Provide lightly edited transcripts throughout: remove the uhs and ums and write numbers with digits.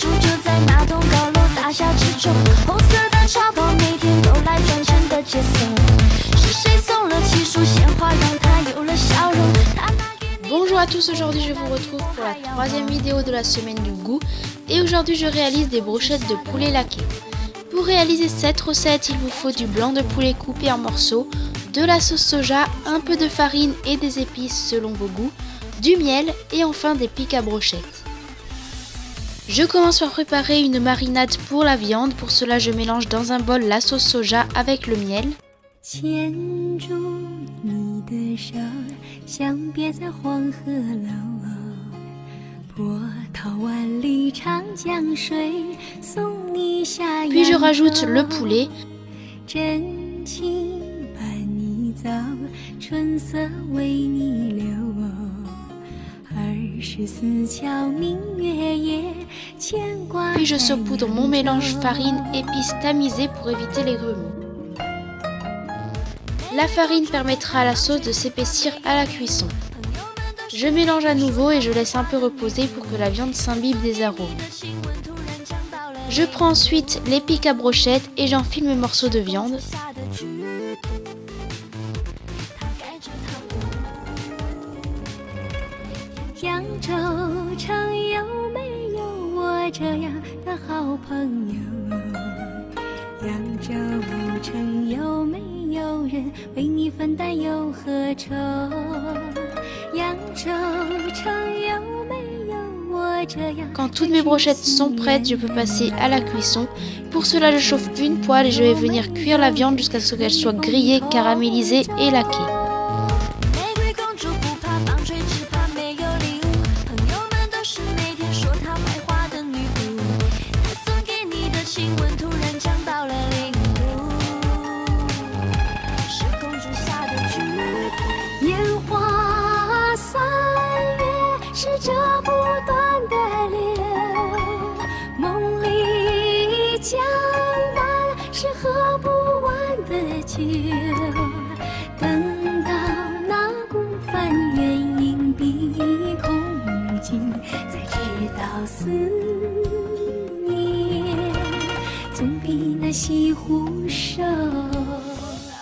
住就在那栋高楼大厦之中，红色的茶包每天都来转身的角色，是谁送了七束鲜花让他有了笑容。 Bonjour à tous, aujourd'hui je vous retrouve pour la troisième vidéo de la semaine du goût et aujourd'hui je réalise des brochettes de poulet laqué. Pour réaliser cette recette, il vous faut du blanc de poulet coupé en morceaux, de la sauce soja, un peu de farine et des épices selon vos goûts, du miel et enfin des pics à brochettes. Je commence par préparer une marinade pour la viande, pour cela je mélange dans un bol la sauce soja avec le miel. 手想别在黄河流，波涛万里长江水，送你下。 Puis je rajoute le poulet. 真情伴你走，春色为你留。24桥明月夜，牵挂。 Puis je saupoudre mon mélange farine épices tamisées pour éviter les grumeaux. La farine permettra à la sauce de s'épaissir à la cuisson. Je mélange à nouveau et je laisse un peu reposer pour que la viande s'imbibe des arômes. Je prends ensuite les pics à brochettes et j'enfile mes morceaux de viande. Quand toutes mes brochettes sont prêtes, je peux passer à la cuisson. Pour cela, je chauffe une poêle et je vais venir cuire la viande jusqu'à ce qu'elle soit grillée, caramélisée et laquée.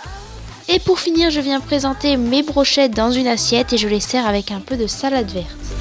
Et pour finir, je viens présenter mes brochettes dans une assiette et je les sers avec un peu de salade verte.